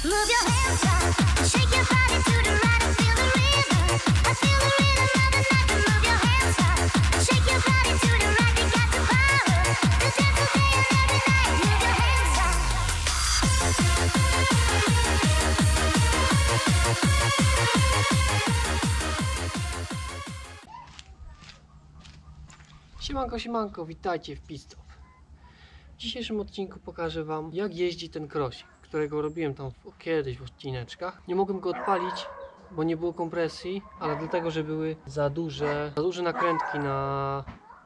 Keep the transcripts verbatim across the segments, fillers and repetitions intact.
Siemanko, siemanko, witajcie w Pit-Stop. W dzisiejszym odcinku pokażę wam, jak jeździ ten krosik, którego robiłem tam w, kiedyś w odcineczkach. Nie mogłem go odpalić, bo nie było kompresji, ale dlatego, że były za duże, za duże nakrętki na...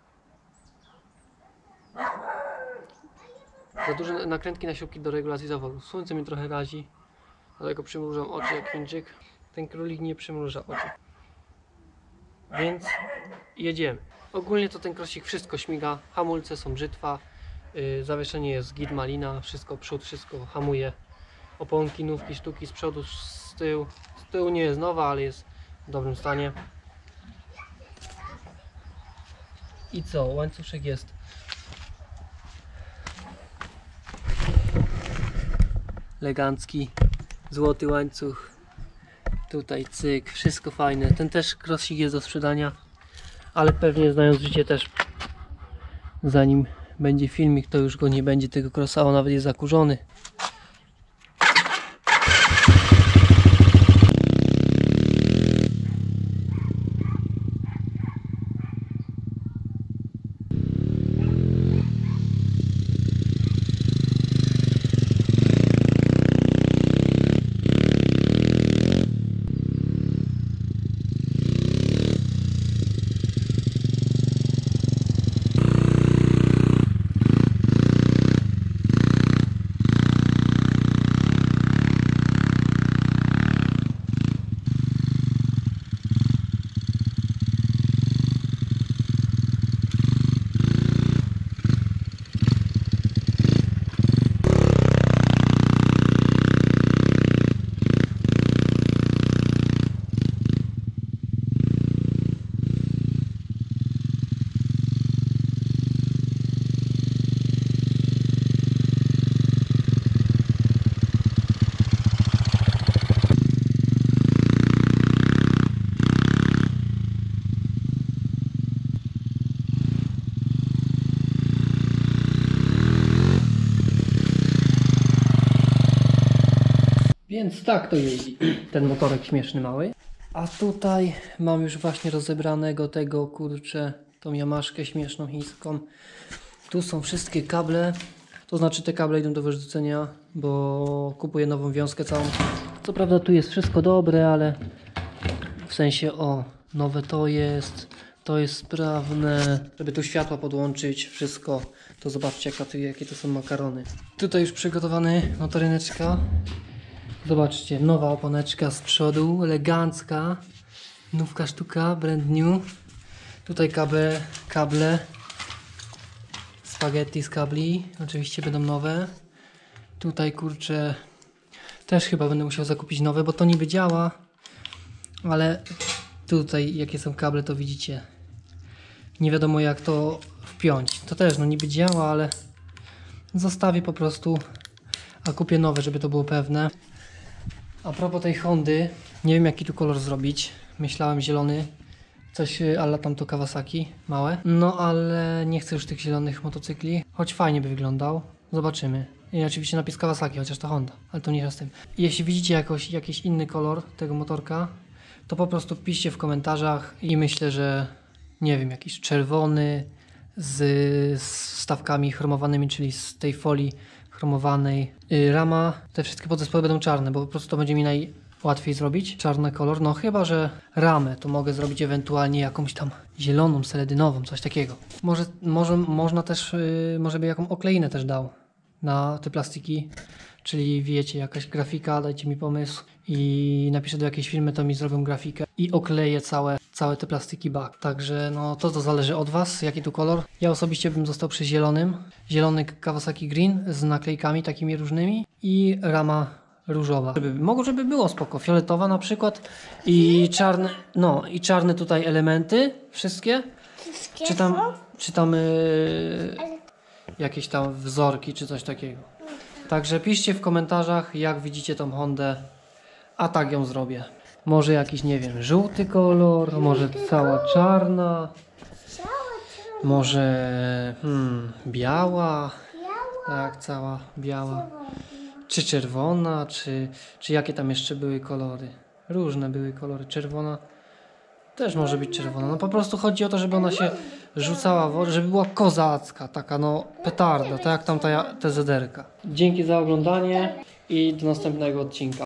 Za duże nakrętki na śrubki do regulacji zawodu. Słońce mnie trochę razi, dlatego przymrużam oczy jak Chińczyk. Ten królik nie przymruża oczu. Więc jedziemy. Ogólnie to ten krosik wszystko śmiga, hamulce są brzytwa, yy, zawieszenie jest git malina, wszystko przód, wszystko hamuje. Oponki, nówki, sztuki z przodu, z tyłu. Z tyłu nie jest nowa, ale jest w dobrym stanie. I co? Łańcuszek jest elegancki, złoty łańcuch. Tutaj cyk, wszystko fajne. Ten też krosik jest do sprzedania, ale pewnie znając życie też, zanim będzie filmik, to już go nie będzie, tego krosa, on nawet jest zakurzony. Więc tak to jeździ ten motorek śmieszny mały. A tutaj mam już właśnie rozebranego tego, kurczę, tą Yamaszkę śmieszną chińską. Tu są wszystkie kable, to znaczy te kable idą do wyrzucenia, bo kupuję nową wiązkę całą. Co prawda tu jest wszystko dobre, ale w sensie o, nowe to jest, to jest sprawne. Żeby tu światła podłączyć, wszystko, to zobaczcie jaka tu, jakie to są makarony. Tutaj już przygotowany motoryneczka. Zobaczcie, nowa oponeczka z przodu, elegancka, nówka sztuka, brand new. Tutaj kable, kable, spaghetti z kabli, oczywiście będą nowe. Tutaj kurczę, też chyba będę musiał zakupić nowe, bo to niby działa, ale tutaj jakie są kable, to widzicie. Nie wiadomo jak to wpiąć. To też no niby działa, ale zostawię po prostu, a kupię nowe, żeby to było pewne. A propos tej Hondy, nie wiem jaki tu kolor zrobić. Myślałem zielony, coś ala tamto Kawasaki, małe. No ale nie chcę już tych zielonych motocykli, choć fajnie by wyglądał. Zobaczymy. I oczywiście napis Kawasaki, chociaż to Honda, ale to nie z tym. Jeśli widzicie jakoś, jakiś inny kolor tego motorka, to po prostu piszcie w komentarzach i myślę, że nie wiem, jakiś czerwony z, z wstawkami chromowanymi, czyli z tej folii chromowanej. Yy, rama, te wszystkie podzespoły będą czarne, bo po prostu to będzie mi najłatwiej zrobić. Czarny kolor, no chyba, że ramę to mogę zrobić ewentualnie jakąś tam zieloną, seledynową, coś takiego. Może, może można też, yy, może by jaką okleinę też dał na te plastiki, czyli wiecie, jakaś grafika, dajcie mi pomysł i napiszę do jakiejś firmy, to mi zrobią grafikę i okleję całe, całe te plastiki back. Także no to to zależy od Was, jaki tu kolor. Ja osobiście bym został przy zielonym. Zielony Kawasaki Green z naklejkami takimi różnymi i rama różowa. Żeby, mogło, żeby było spoko, fioletowa na przykład i czarne, no i czarne tutaj elementy, wszystkie. Wszystkie czy tam, są? czy tam yy, jakieś tam wzorki czy coś takiego. Także piszcie w komentarzach, jak widzicie tą Hondę, a tak ją zrobię. Może jakiś, nie wiem, żółty kolor, może cała czarna, może hmm, biała, tak, cała biała, czy czerwona, czy, czy jakie tam jeszcze były kolory. Różne były kolory, czerwona też może być czerwona. No po prostu chodzi o to, żeby ona się rzucała w oczy, żeby była kozacka, taka no petarda, tak jak tamta te zederka. Dzięki za oglądanie i do następnego odcinka.